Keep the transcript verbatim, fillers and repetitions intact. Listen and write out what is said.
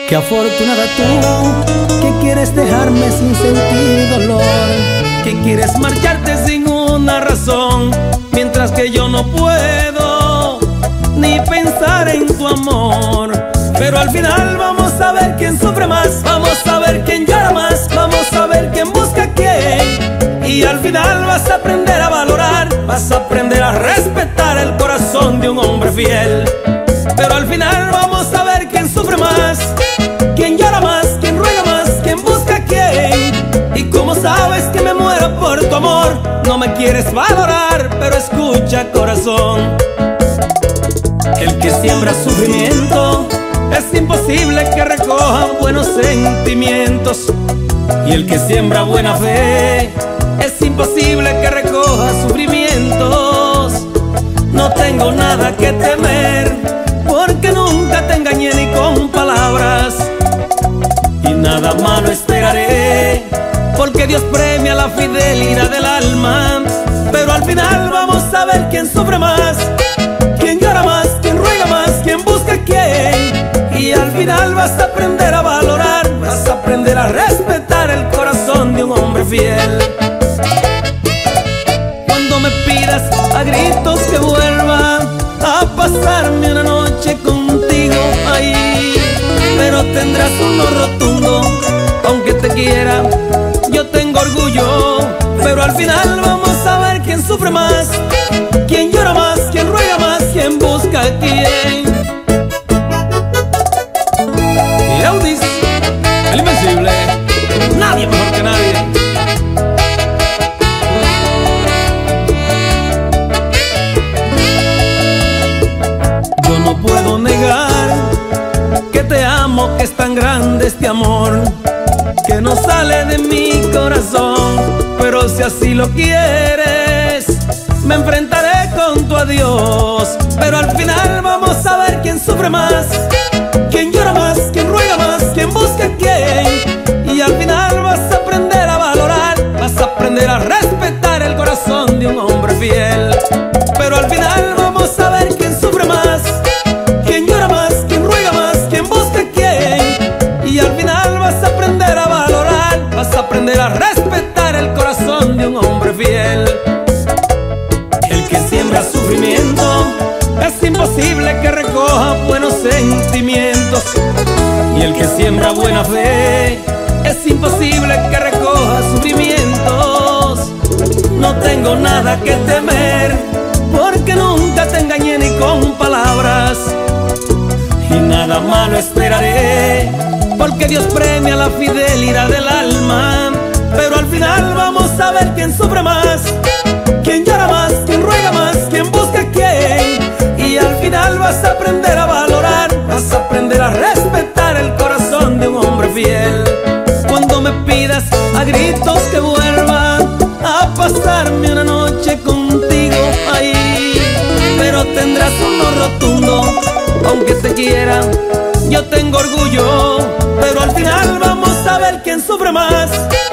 Qué afortunada tú, que quieres dejarme sin sentir dolor, que quieres marcharte sin una razón, mientras que yo no puedo ni pensar en tu amor. Pero al final vamos a ver quién sufre más, vamos a ver quién llora más, vamos a ver quién busca a quién. Y al final vas a aprender a valorar, vas a aprender a respetar el corazón de un hombre fiel. Pero al final vamos a ver quién sufre más, quién llora más, quién ruega más, quién busca a quién. Y como sabes que me muero por tu amor, no me quieres valorar, pero escucha, corazón. El que siembra sufrimiento, es imposible que recoja buenos sentimientos. Y el que siembra buena fe, es imposible que recoja sufrimientos. No tengo nada que temer, porque nunca te engañé ni con palabras. Y nada malo esperaré, porque Dios premia la fidelidad del alma. Pero al final vamos a ver quién sufre más, quién llora más, quién ruega más, quién busca a quién. Y al final vas a aprender a valorar, vas a aprender a respetar el corazón de un hombre fiel. Cuando me pidas a gritos que vuelva a pasarme una noche contigo ahí, pero tendrás un no rotundo, aunque te quiera, yo tengo orgullo. Pero al final vamos a ver quién sufre más, quién llora más, quién ruega más, quién busca a quién. Y Audis, el invencible, nadie mejor que nadie. Yo no puedo negar que te amo, que es tan grande este amor, que no sale de mi corazón. Pero si así lo quieres, me enfrentaré con tu adiós. Pero al final vamos a ver quién sufre más, quién llora más, quién ruega más, quién busca a quién. Y al final vas a aprender a valorar, vas a aprender a respetar el corazón de un hombre fiel. Pero al final vamos a ver quién sufre más, quién llora más, quién ruega más, quién busca a quién. Y al final vas a aprender a valorar, vas a aprender a respetar el corazón de un hombre fiel. El que siembra sufrimiento, es imposible que recoja buenos sentimientos. Y el que siembra buena fe, es imposible que recoja sufrimientos. No tengo nada que temer, porque nunca te engañé ni con palabras. Y nada malo esperaré, porque Dios premia la fidelidad del alma. Pero al final vamos a ver quién sufre más, quién llora más, quién ruega más, quién busca a quién. Y al final vas a aprender a valorar, vas a aprender a respetar el corazón de un hombre fiel. Cuando me pidas a gritos que vuelva a pasarme una noche contigo ahí, pero tendrás un no rotundo, aunque te quiera, yo tengo orgullo. Pero al final vamos a ver quién sufre más,